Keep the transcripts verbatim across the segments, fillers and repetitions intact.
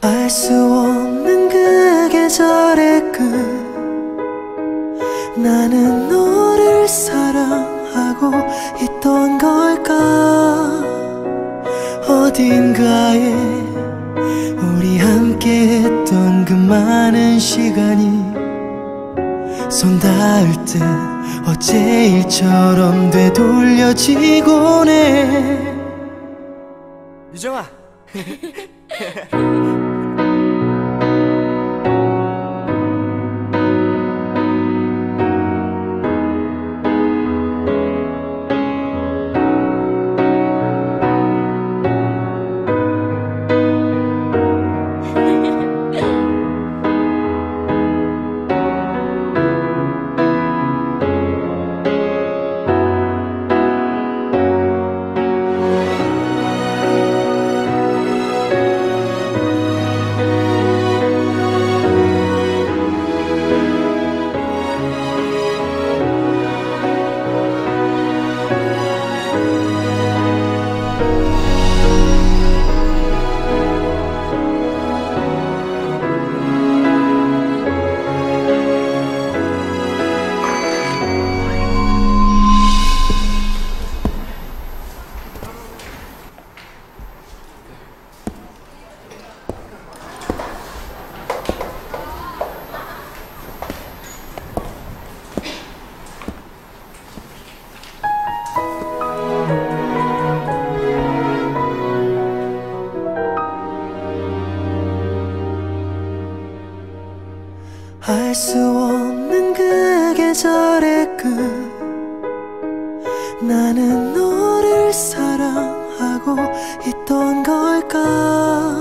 알 수 없는 그 계절의 끝, 나는 너를 사랑하고 있던 걸까. 어딘가에 우리 함께 했던 그 많은 시간이 손 닿을 듯 어제 일처럼 되돌려지곤 해. 유정아. 알 수 없는 그 계절의 끝, 나는 너를 사랑하고 있던 걸까.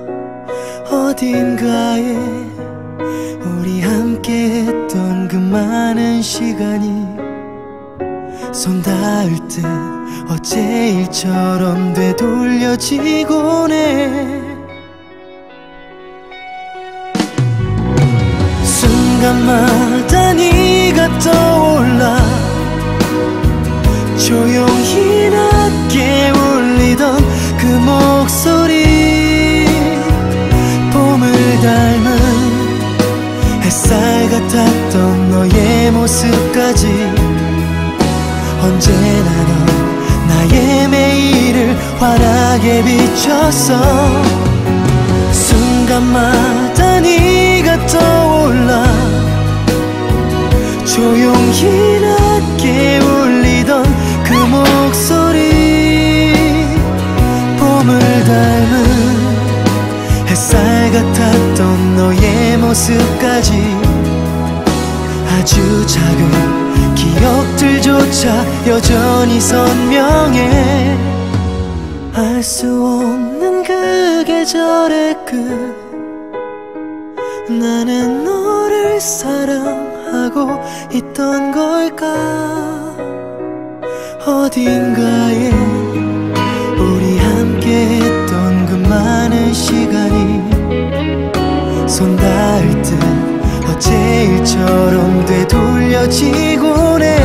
어딘가에 우리 함께 했던 그 많은 시간이 손 닿을 듯 어제 일처럼 되돌려지곤 해. 순간마다 네가 떠올라 조용히 낮게 울리던 그 목소리, 봄을 닮은 햇살 같았던 너의 모습까지 언제나 넌 나의 매일을 환하게 비췄어. 순간마다 네가 떠올라 조용히 낮게 울리던 그 목소리, 봄을 닮은 햇살 같았던 너의 모습까지 아주 작은 기억들조차 여전히 선명해. 알 수 없는 그 계절의 끝, 나는 너를 사랑하고 있던 걸까. 어딘가에 우리 함께 했던 그 많은 시간이 손 닿을 듯 어제 일처럼 되돌려지곤 해.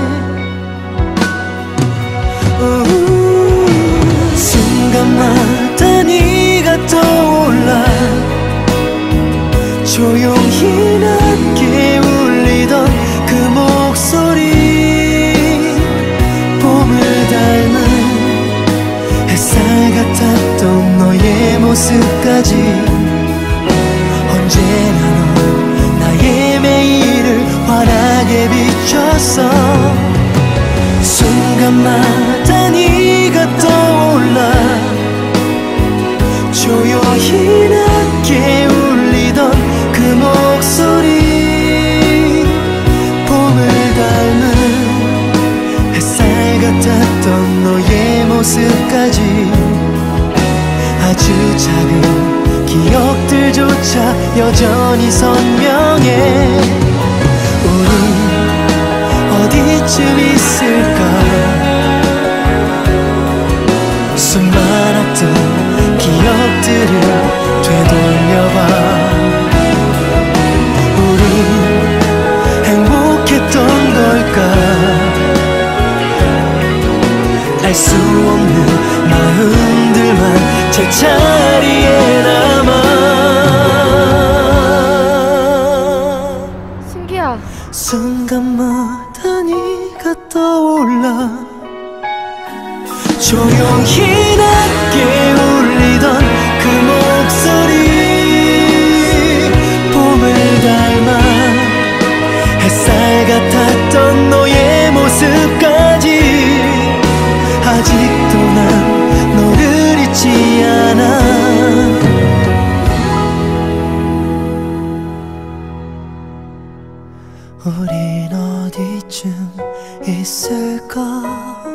순간마다 네가 떠올라 조용히 낮게 울리던 그 목소리, 봄을 닮은 햇살 같았던 너의 모습까지 언제나 넌 나의 매일을 환하게 비췄어. 순간마다 네가 떠올라 조용히 낮게 울리던 그 목소리, 봄을 닮은 햇살 같았던 너의 모습까지 아주 작은 기억들조차 여전히 선명해. 우리 어디쯤 있을까. 수많았던 기억들을 되돌려봐. 우리 행복했던 걸까. 알 수 없는 마음들만 제자리에 남아. 우린 어디쯤 있을까?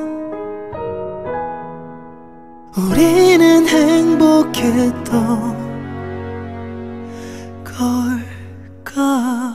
우리는 행복했던 걸까?